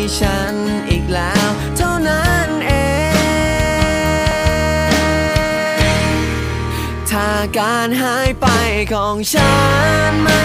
ฉันอีกแล้วเท่านั้นเองถ้าการหายไปของฉันไม่